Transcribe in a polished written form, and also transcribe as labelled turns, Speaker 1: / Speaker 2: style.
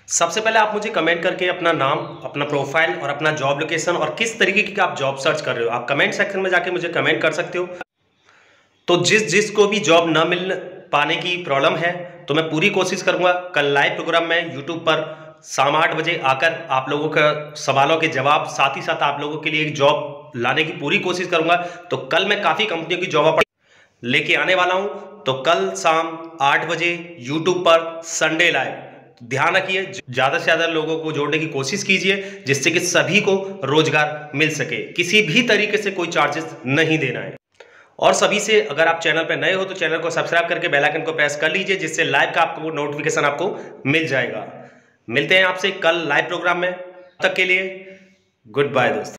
Speaker 1: सबसे पहले आप मुझे कमेंट करके अपना नाम, अपना प्रोफाइल और अपना जॉब लोकेशन और किस तरीके की आप जॉब सर्च कर रहे हो, आप कमेंट सेक्शन में जाके मुझे कमेंट कर सकते हो। तो जिस को भी जॉब ना मिल पाने की प्रॉब्लम है, तो मैं पूरी कोशिश करूंगा कल लाइव प्रोग्राम में यूट्यूब पर शाम 8 बजे आकर आप लोगों का सवालों के जवाब, साथ ही साथ आप लोगों के लिए एक जॉब लाने की पूरी कोशिश करूंगा। तो कल मैं काफ़ी कंपनियों की जॉब लेके आने वाला हूं। तो कल शाम 8 बजे यूट्यूब पर संडे लाइव। ध्यान रखिए, ज्यादा से ज्यादा लोगों को जोड़ने की कोशिश कीजिए जिससे कि सभी को रोजगार मिल सके। किसी भी तरीके से कोई चार्जेस नहीं देना है। और सभी से, अगर आप चैनल पर नए हो तो चैनल को सब्सक्राइब करके बेल आइकन को प्रेस कर लीजिए, जिससे लाइव का आपको नोटिफिकेशन आपको मिल जाएगा। मिलते हैं आपसे कल लाइव प्रोग्राम में। तब तक के लिए गुड बाय दोस्तों।